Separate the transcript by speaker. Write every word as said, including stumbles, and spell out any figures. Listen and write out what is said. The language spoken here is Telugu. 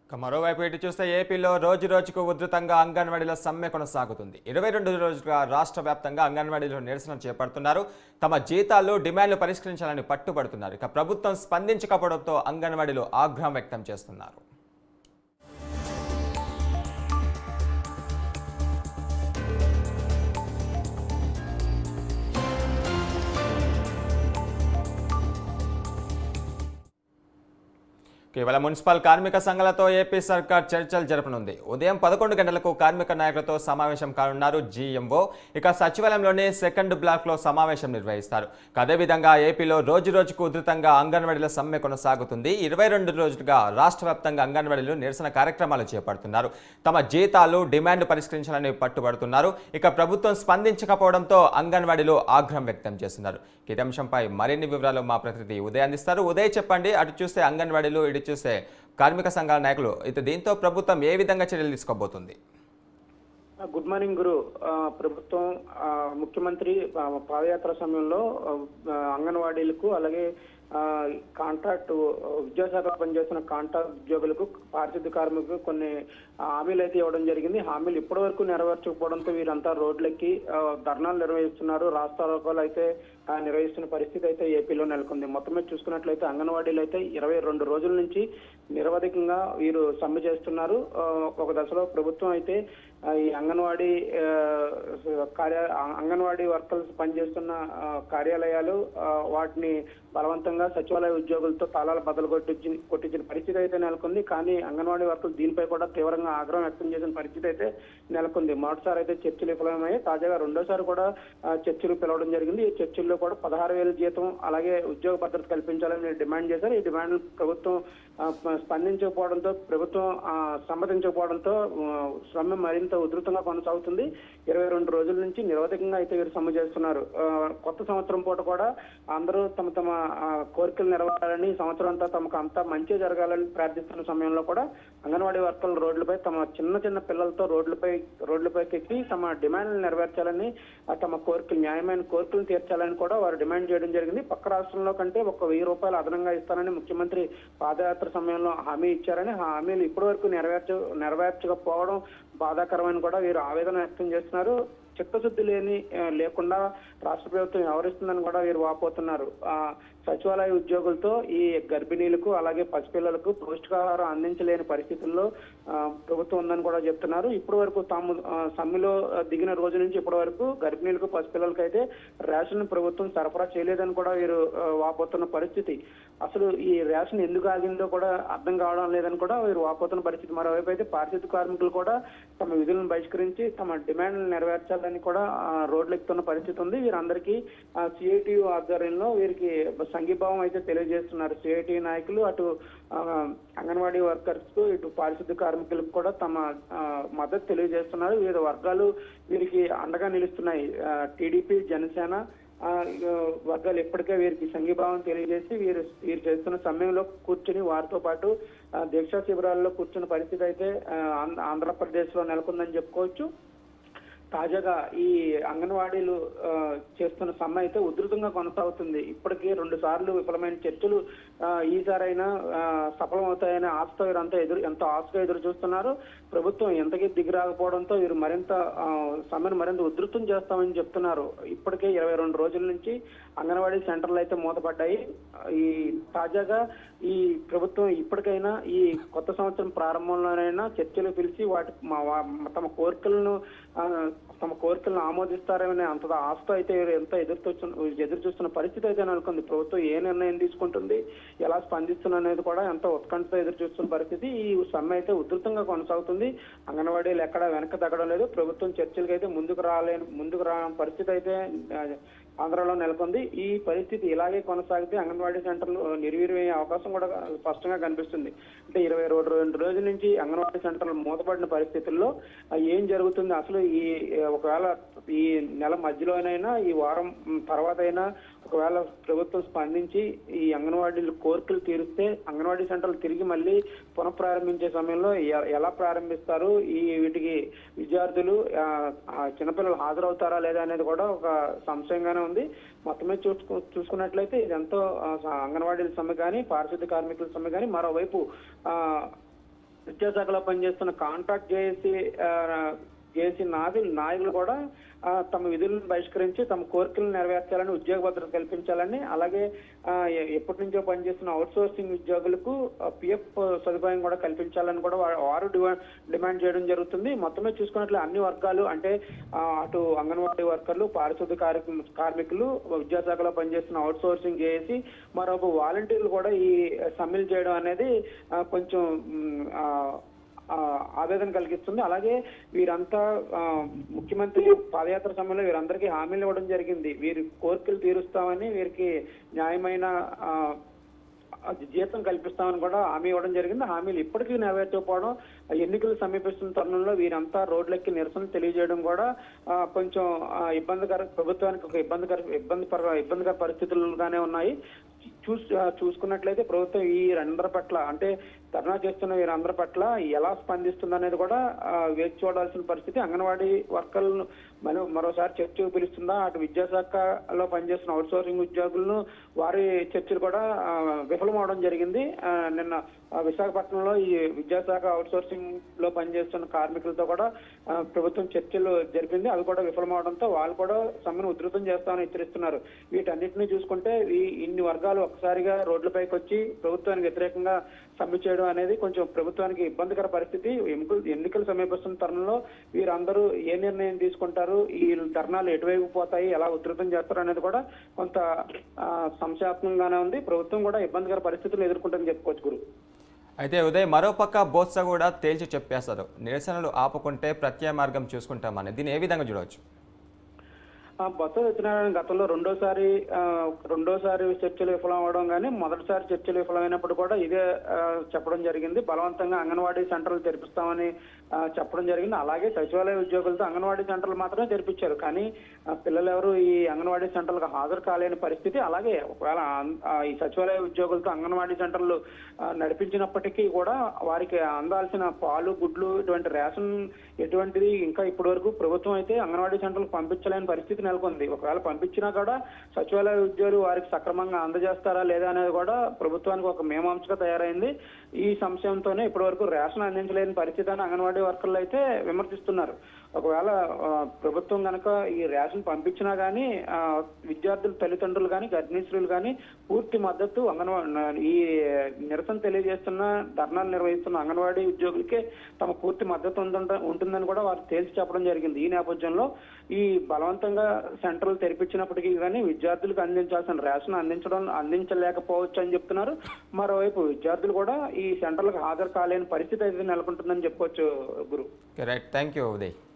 Speaker 1: మరోవైపు ఇటు చూస్తే ఏపీలో రోజు రోజుకు ఉధృతంగా అంగన్వాడీల సమ్మె కొనసాగుతుంది. ఇరవై రెండు రోజులుగా రాష్ట్ర వ్యాప్తంగా అంగన్వాడీలు నిరసన చేపడుతున్నారు. తమ జీతాలు డిమాండ్లు పరిష్కరించాలని పట్టుబడుతున్నారు. ఇక ప్రభుత్వం స్పందించకపోవడంతో అంగన్వాడీలు ఆగ్రహం వ్యక్తం చేస్తున్నారు. కేవలం మున్సిపల్ కార్మిక సంఘాలతో ఏపీ సర్కార్ చర్చలు జరపనుంది. ఉదయం పదకొండు గంటలకు కార్మిక నాయకులతో సమావేశం కానున్నారు జీఎంఓ. ఇక సచివాలయంలోనే సెకండ్ బ్లాక్లో సమావేశం నిర్వహిస్తారు. అదేవిధంగా ఏపీలో రోజు రోజుకు ఉధృతంగా అంగన్వాడీల సమ్మె కొనసాగుతుంది. ఇరవై రెండు రోజులుగా రాష్ట్ర వ్యాప్తంగా అంగన్వాడీలు నిరసన కార్యక్రమాలు చేపడుతున్నారు. తమ జీతాలు డిమాండ్ పరిష్కరించాలని పట్టుబడుతున్నారు. ఇక ప్రభుత్వం స్పందించకపోవడంతో అంగన్వాడీలు ఆగ్రహం వ్యక్తం చేస్తున్నారు. ఈ అంశంపై మరిన్ని వివరాలు మా ప్రతినిధి ఉదయ్ అందిస్తారు. ఉదయ్ చెప్పండి, అటు చూస్తే అంగన్వాడీలు ఇటు చూస్తే కార్మిక సంఘాల నాయకులు, అయితే దీంతో ప్రభుత్వం ఏ విధంగా చర్యలు తీసుకోబోతుంది?
Speaker 2: గుడ్ మార్నింగ్ గురు. ప్రభుత్వం ముఖ్యమంత్రి పాదయాత్ర సమయంలో అంగన్వాడీలకు అలాగే కాంట్రాక్ట్ విద్యాశాఖలో పనిచేస్తున్న కాంట్రాక్ట్ ఉద్యోగులకు పారిశుద్ధ్య కార్మికులకు కొన్ని హామీలు అయితే ఇవ్వడం జరిగింది. హామీలు ఇప్పటి వరకు నెరవేర్చకపోవడంతో వీరంతా రోడ్లెక్కి ధర్నాలు నిర్వహిస్తున్నారు. రాష్ట్రాలు అయితే నిర్వహిస్తున్న పరిస్థితి అయితే ఏపీలో నెలకొంది. మొత్తం మీద చూసుకున్నట్లయితే అంగన్వాడీలు అయితే ఇరవై రెండు రోజుల నుంచి నిరవధికంగా వీరు సమ్మె చేస్తున్నారు. ఒక దశలో ప్రభుత్వం అయితే ఈ అంగన్వాడీ కార్య అంగన్వాడీ వర్కర్స్ పనిచేస్తున్న కార్యాలయాలు వాటిని బలవంతంగా సచివాలయ ఉద్యోగులతో తాళాలు బద్దలు కొట్టించి కొట్టించిన పరిస్థితి అయితే నెలకొంది. కానీ అంగన్వాడీ వర్కర్లు దీనిపై కూడా తీవ్రంగా ఆగ్రహం వ్యక్తం చేసిన పరిస్థితి అయితే నెలకొంది. మొదటిసారి అయితే చర్చలు విఫలమయ్యాయి. తాజాగా రెండోసారి కూడా చర్చలు పిలవడం జరిగింది. ఈ చర్చల్లో కూడా పదహారు వేల జీతం అలాగే ఉద్యోగ భద్రత కల్పించాలని డిమాండ్ చేశారు. ఈ డిమాండ్ ప్రభుత్వం స్పందించకపోవడంతో, ప్రభుత్వం సమ్మతించకపోవడంతో సమ్మె మరింత ఉధృతంగా కొనసాగుతుంది. ఇరవై రెండు రోజుల నుంచి నిరవధికంగా అయితే వీరు సమ్మె చేస్తున్నారు. కొత్త సంవత్సరం పూట కూడా అందరూ తమ తమ కోరికలు నెరవేరాలని, సంవత్సరం అంతా తమకు అంతా మంచి జరగాలని ప్రార్థిస్తున్న సమయంలో కూడా అంగన్వాడీ వర్కర్లు రోడ్లపై తమ చిన్న చిన్న పిల్లలతో రోడ్లపై రోడ్లపైకి ఎక్కి తమ డిమాండ్లు నెరవేర్చాలని, తమ కోరికలు న్యాయమైన కోరికలు తీర్చాలని కూడా వారు డిమాండ్ చేయడం జరిగింది. పక్క రాష్ట్రంలో కంటే ఒక వెయ్యి రూపాయలు అదనంగా ఇస్తానని ముఖ్యమంత్రి పాదయాత్ర సమయంలో హామీ ఇచ్చారని, ఆ హామీలు ఇప్పటి వరకు నెరవేర్చ నెరవేర్చకపోవడం బాధాకరమని కూడా వీరు ఆవేదన వ్యక్తం చేస్తున్నారు. చిత్తశుద్ధి లేని లేకుండా రాష్ట్ర ప్రభుత్వం వ్యవహరిస్తుందని కూడా వీరు వాపోతున్నారు. ఆ సచివాలయ ఉద్యోగులతో ఈ గర్భిణీలకు అలాగే పసిపిల్లలకు పౌష్టికాహారం అందించలేని పరిస్థితుల్లో ప్రభుత్వం ఉందని కూడా చెప్తున్నారు. ఇప్పటి వరకు తాము సమ్మెలో దిగిన రోజు నుంచి ఇప్పటి వరకు గర్భిణీలకు పసిపిల్లలకు అయితే రేషన్ ప్రభుత్వం సరఫరా చేయలేదని కూడా వీరు వాపోతున్న పరిస్థితి. అసలు ఈ రేషన్ ఎందుకు ఆగిందో కూడా అర్థం కావడం లేదని కూడా వీరు వాపోతున్న పరిస్థితి. మరోవైపు అయితే పారిశుద్ధ్య కార్మికులు కూడా తమ విధులను బహిష్కరించి తమ డిమాండ్లు నెరవేర్చాలని కూడా రోడ్లు ఎక్కుతున్న పరిస్థితి ఉంది. వీరందరికీ సిఐటియు ఆధ్వర్యంలో వీరికి సంఘీభావం అయితే తెలియజేస్తున్నారు. సిఐటి నాయకులు అటు అంగన్వాడీ వర్కర్స్ కు ఇటు పారిశుద్ధ్య కార్మికులకు కూడా తమ మద్దతు తెలియజేస్తున్నారు. వివిధ వర్గాలు వీరికి అండగా నిలుస్తున్నాయి. టీడీపీ, జనసేన వర్గాలు ఎప్పటికే వీరికి సంఘీభావం తెలియజేసి వీరు వీరు చేస్తున్న సమయంలో కూర్చుని వారితో పాటు దీక్షా శిబిరాల్లో కూర్చున్న పరిస్థితి అయితే ఆంధ్రప్రదేశ్ లో నెలకొందని చెప్పుకోవచ్చు. తాజాగా ఈ అంగన్వాడీలు చేస్తున్న సమ్మె అయితే ఉధృతంగా కొనసాగుతుంది. ఇప్పటికీ రెండు సార్లు విఫలమైన చర్చలు ఈసారైనా సఫలమవుతాయనే ఆశతో వీరంతా ఎదురు ఎంతో ఆశగా ఎదురు చూస్తున్నారు. ప్రభుత్వం ఎంతకీ దిగి రాకపోవడంతో వీరు మరింత సమ్మెను మరింత ఉధృతం చేస్తామని చెప్తున్నారు. ఇప్పటికే ఇరవై రెండు రోజుల నుంచి అంగన్వాడీ సెంటర్లు అయితే మూతపడ్డాయి. ఈ తాజాగా ఈ ప్రభుత్వం ఇప్పటికైనా ఈ కొత్త సంవత్సరం ప్రారంభంలోనైనా చర్చలు పిలిచి వాటి తమ కోరికలను తమ కోరికలను ఆమోదిస్తారనే అంత ఆశతో అయితే ఎంత ఎదురు ఎదురు చూస్తున్న పరిస్థితి అయితే నెలకొంది. ప్రభుత్వం ఏ నిర్ణయం తీసుకుంటుంది, ఎలా స్పందిస్తుంది అనేది కూడా ఎంతో ఉత్కంఠతో ఎదురు చూస్తున్న పరిస్థితి. ఈ సమ్మె అయితే ఉధృతంగా కొనసాగుతుంది. అంగన్వాడీలు ఎక్కడ వెనక తగ్గడం లేదు. ప్రభుత్వం చర్చలకు అయితే ముందుకు రాలేని ముందుకు రాని పరిస్థితి అయితే ఆంధ్రాలో నెలకొంది. ఈ పరిస్థితి ఇలాగే కొనసాగితే అంగన్వాడీ సెంటర్లు నిర్వీర్యమయ్యే అవకాశం కూడా స్పష్టంగా కనిపిస్తుంది. అంటే ఇరవై రెండు రోజుల నుంచి అంగన్వాడీ సెంటర్లు మూతపడిన పరిస్థితుల్లో ఏం జరుగుతుంది, అసలు ఈ ఒకవేళ ఈ నెల మధ్యలోనైనా ఈ వారం తర్వాత అయినా ఒకవేళ ప్రభుత్వం స్పందించి ఈ అంగన్వాడీలు కోరికలు తీరిస్తే అంగన్వాడీ సెంటర్లు తిరిగి మళ్ళీ పునఃప్రారంభించే సమయంలో ఎలా ప్రారంభిస్తారు, ఈ వీటికి విద్యార్థులు చిన్నపిల్లలు హాజరవుతారా లేదా అనేది కూడా ఒక సంశయంగానే ఉంది. మొత్తమే చూసుకు చూసుకున్నట్లయితే ఇది ఎంతో అంగన్వాడీల సమ్మె కానీ పారిశుద్ధ్య కార్మికుల సమ్మె కానీ మరోవైపు ఆ విద్యాశాఖలో పనిచేస్తున్న కాంట్రాక్ట్ జేఏసీ జేఏసీ నాది నాయకులు కూడా ఆ, తమ విధులను బహిష్కరించి తమ కోరికలను నెరవేర్చాలని, ఉద్యోగ భద్రత కల్పించాలని, అలాగే ఆ, ఎ- ఎప్పటి నుంచో పనిచేస్తున్న అవుట్ సోర్సింగ్ ఉద్యోగులకు పిఎఫ్ సదుపాయం కూడా కల్పించాలని కూడా వా- వారు డిమాండ్ డిమాండ్ చేయడం జరుగుతుంది. మొత్తమే చూసుకున్నట్లు అన్ని వర్గాలు అంటే ఆ, అటు అంగన్వాడీ వర్కర్లు, పారిశుద్ధ్య కార్య- కార్మికులు, విద్యాశాఖలో పనిచేస్తున్న అవుట్ సోర్సింగ్ చేసి మరొక వాలంటీర్లు కూడా ఈ సమ్మెలు చేయడం అనేది ఆ, కొంచెం మ్, ఆ, ఆ, ఆవేదన కలిగిస్తుంది. అలాగే వీరంతా ఆ, ముఖ్యమంత్రి పాదయాత్ర సమయంలో వీరందరికీ హామీలు ఇవ్వడం జరిగింది. వీరి కోరికలు తీరుస్తామని, వీరికి న్యాయమైన ఆ, అది జీతం కల్పిస్తామని కూడా హామీ ఇవ్వడం జరిగింది. హామీలు ఇప్పటికీ నెరవేర్చకపోవడం, ఎన్నికలు సమీపిస్తున్న తరుణంలో వీరంతా రోడ్లెక్కి నిరసన తెలియజేయడం కూడా ఆ, కొంచెం ఆ, ఇబ్బందికర ప్రభుత్వానికి ఒక ఇబ్బందికర ఇబ్బందికర ఇబ్బందికర పరిస్థితులుగానే ఉన్నాయి. చూస్ ఆ, చూసుకున్నట్లయితే ప్రభుత్వం ఈ అందరి పట్ల అంటే ధర్నా చేస్తున్న వీరందరి పట్ల ఎలా స్పందిస్తుంది అనేది కూడా ఆ, వేచి చూడాల్సిన పరిస్థితి. అంగన్వాడీ వర్కర్లను మనం మరోసారి చర్చకు పిలుస్తుందా, అటు విద్యాశాఖలో పనిచేస్తున్న అవుట్ సోర్సింగ్ ఉద్యోగులను వారి చర్చలు కూడా ఆ, విఫలమవడం జరిగింది. ఆ, నిన్న ఆ, విశాఖపట్నంలో ఈ విద్యాశాఖ అవుట్ సోర్సింగ్ లో పనిచేస్తున్న కార్మికులతో కూడా ఆ, ప్రభుత్వం చర్చలు జరిపింది. అవి కూడా విఫలమవడంతో వాళ్ళు కూడా సమ్మెను ఉధృతం చేస్తామని హెచ్చరిస్తున్నారు. వీటన్నిటిని చూసుకుంటే ఈ ఇన్ని వర్గాలు ఒక్కసారిగా రోడ్లపైకి వచ్చి ప్రభుత్వానికి వ్యతిరేకంగా సమ్మె చేయడం అనేది కొంచెం ప్రభుత్వానికి ఇబ్బందికర పరిస్థితి. ఎన్నికలు ఎన్నికలు సమీపిస్తున్న తరుణంలో వీరందరూ ఏ నిర్ణయం తీసుకుంటారు, ఈ ధర్నాలు ఎటువైపు పోతాయి, ఎలా ఉధృతం చేస్తారు అనేది కూడా కొంత ఆ, సంశయాత్మకంగానే ఉంది. ప్రభుత్వం కూడా ఇబ్బందికర పరిస్థితులు ఎదుర్కొంటుందని చెప్పుకోవచ్చు గురు.
Speaker 1: అయితే ఉదయ్ మరోపక్క బొత్స కూడా తేల్చి చెప్పేస్తారు, నిరసనలు ఆపుకుంటే ప్రత్యామ్నాయ మార్గం చూసుకుంటామని. దీన్ని ఏ విధంగా చూడవచ్చు?
Speaker 2: ఆ, బొత్స సత్యనారాయణ గతంలో రెండోసారి ఆ, రెండోసారి చర్చలు విఫలం అవడం కానీ మొదటిసారి చర్చలు విఫలమైనప్పుడు కూడా ఇదే ఆ, చెప్పడం జరిగింది. బలవంతంగా అంగన్వాడీ సెంటర్లు తెరిపిస్తామని ఆ, చెప్పడం జరిగింది. అలాగే సచివాలయ ఉద్యోగులతో అంగన్వాడీ సెంటర్లు మాత్రమే తెరిపించారు. కానీ ఆ, పిల్లలు ఎవరు ఈ అంగన్వాడీ సెంటర్లకు హాజరు కాలేని పరిస్థితి. అలాగే ఒకవేళ అన్- ఆ, ఈ సచివాలయ ఉద్యోగులతో అంగన్వాడీ సెంటర్లు ఆ, నడిపించినప్పటికీ కూడా వారికి అందాల్సిన పాలు, గుడ్లు, ఇటువంటి రేషన్ ఎటువంటిది ఇంకా ఇప్పటి వరకు ప్రభుత్వం అయితే అంగన్వాడీ సెంటర్లకు పంపించలేని పరిస్థితి నెలకొంది. ఒకవేళ పంపించినా కూడా సచివాలయ ఉద్యోగులు వారికి సక్రమంగా అందజేస్తారా లేదా అనేది కూడా ప్రభుత్వానికి ఒక మీమాంసగా తయారైంది. ఈ సంశయంతోనే ఇప్పటి వరకు రేషన్ అందించలేని పరిస్థితి అని అంగన్వాడీ వర్కర్లు అయితే విమర్శిస్తున్నారు. ఒకవేళ ఆ, ప్రభుత్వం కనుక ఈ రేషన్ పంపించినా కానీ విద్యార్థుల తల్లిదండ్రులు కానీ గర్భిణీ స్త్రీలు కానీ పూర్తి మద్దతు అంగన్వాడీ ఈ నిరసన తెలియజేస్తున్న ధర్నాలు నిర్వహిస్తున్న అంగన్వాడీ ఉద్యోగులకే తమ పూర్తి మద్దతు ఉంటుంద- ఉంటుందని కూడా వారు తేల్చి చెప్పడం జరిగింది. ఈ నేపథ్యంలో ఈ బలవంతంగా సెంటర్లు తెరిపించినప్పటికీ కానీ విద్యార్థులకు అందించాల్సిన రేషన్ అందించడం అందించలేకపోవచ్చు అని చెప్తున్నారు. మరోవైపు విద్యార్థులు కూడా ఈ సెంటర్లకు హాజరు కాలేని పరిస్థితి అయితే నెలకొంటుందని చెప్పుకోవచ్చు గురు.
Speaker 1: Right, thank you Uday.